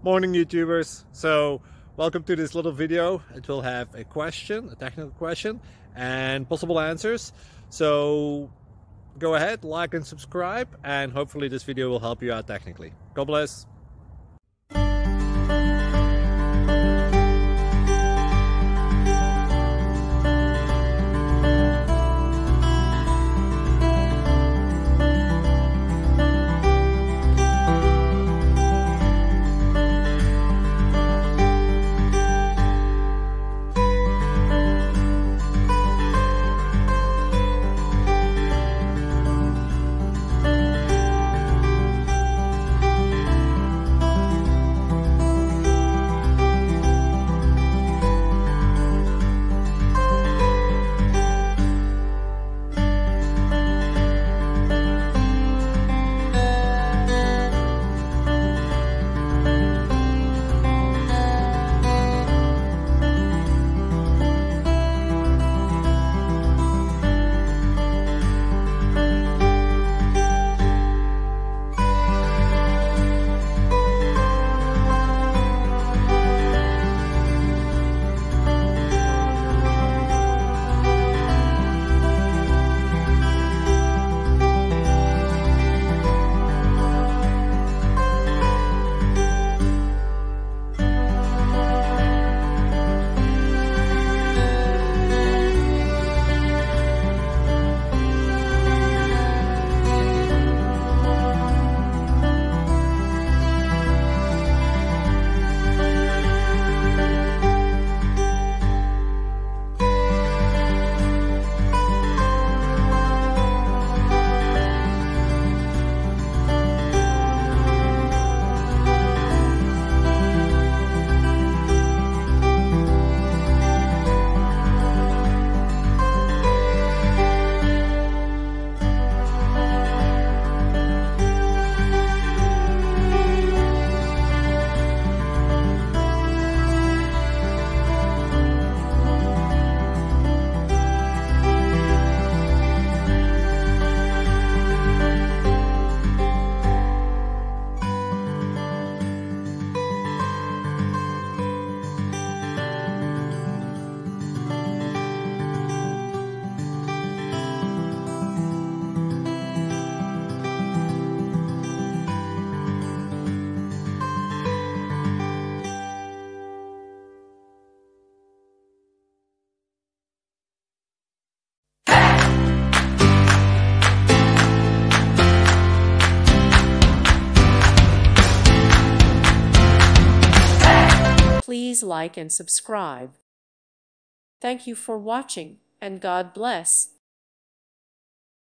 Morning YouTubers. So welcome to this little video. It will have a question, a technical question, and possible answers. So go ahead, like and subscribe, and hopefully this video will help you out technically. God bless. Please like and subscribe. Thank you for watching, and God bless.